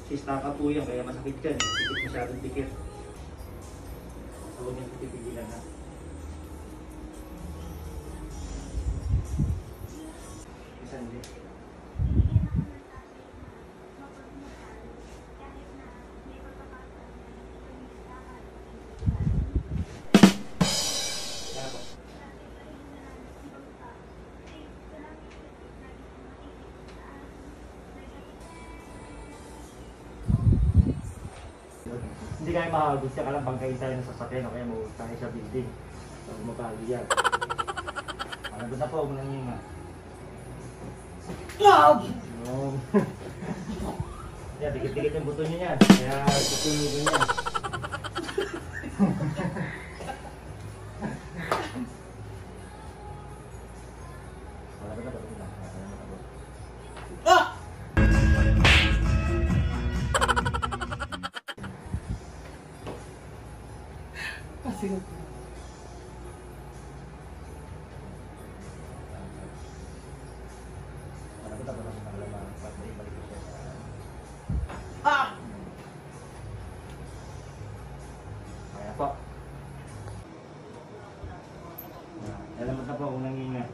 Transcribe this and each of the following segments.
Sistaka po yan, kaya masakit yan. Dikit masyadong dikit. Huwag niyang pitipigilan ha. Isan din. Hindi kaya mahagod siya, kalang bangkain tayo ng sasakyan o kaya mautangin sa building. So, magkali yan. Malagod na po, huwag nang hinga. Yan, dikit-dikit yung buto niya yan. Kaya tutulogin niya. Malagod na po, malagod na. Sige. Kaya po. Alamat na po kung nanginga.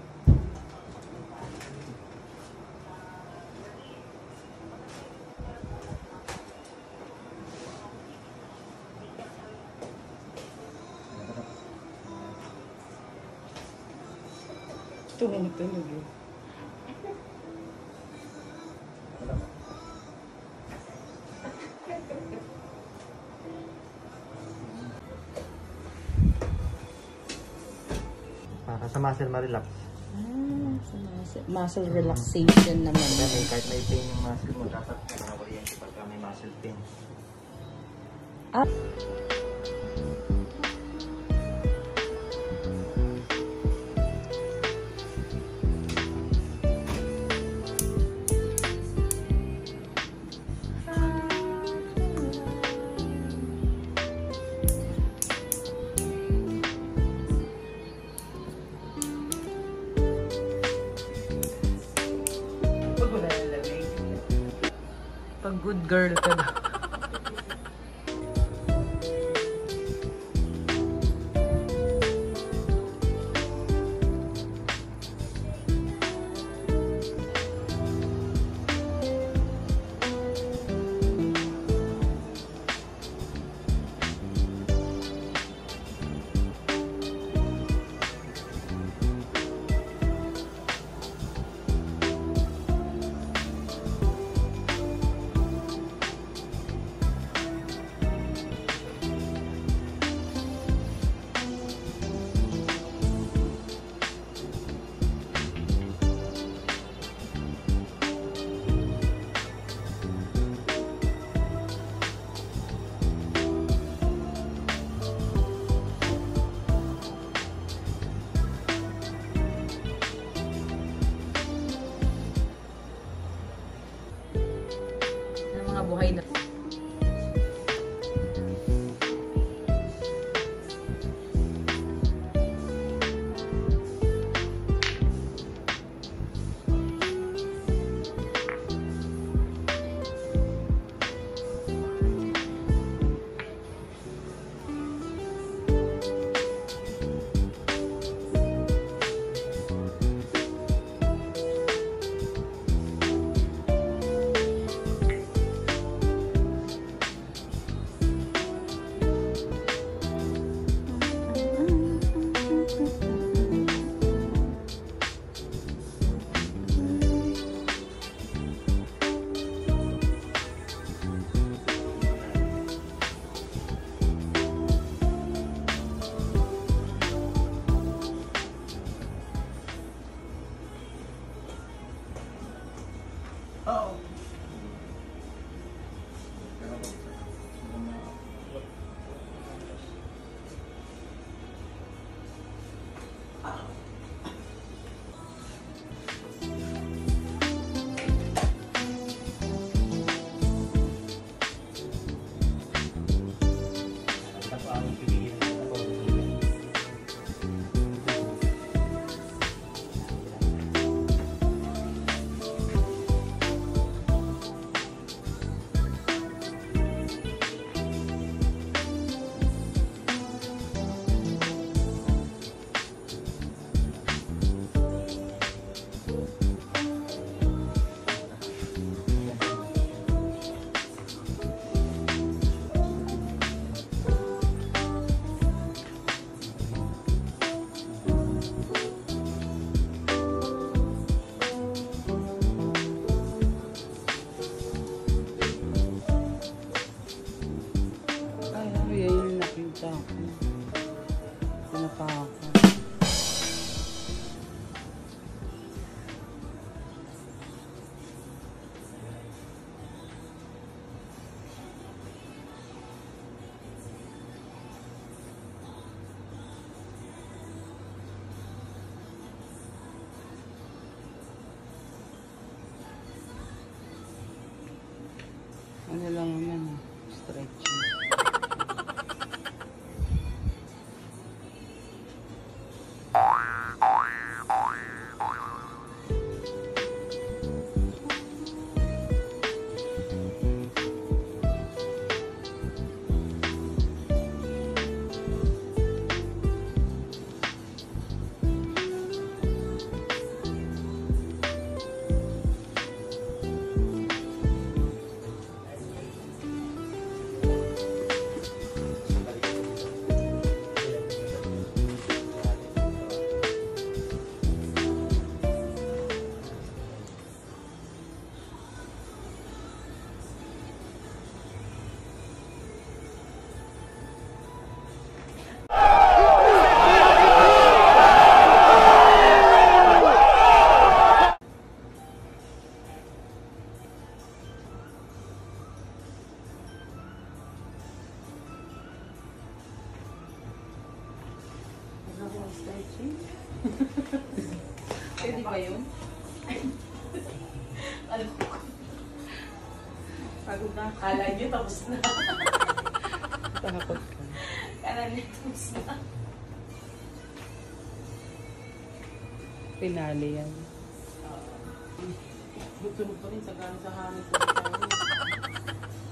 Tulog eh. Para sa muscle ma-relax. Sa muscle relaxation naman. Kahit may pain yung muscle mo, dapat kuryente pagka may muscle pain. Pag good girl ka na. Buhay na. Ano lang naman, stretching. Pwede ba yun? Ano ko? Pagod na. Kala nyo tapos na. Takot ka. Kala nyo tapos na. Pinali yan. Tunog pa rin sa gano'n sa hangin ko.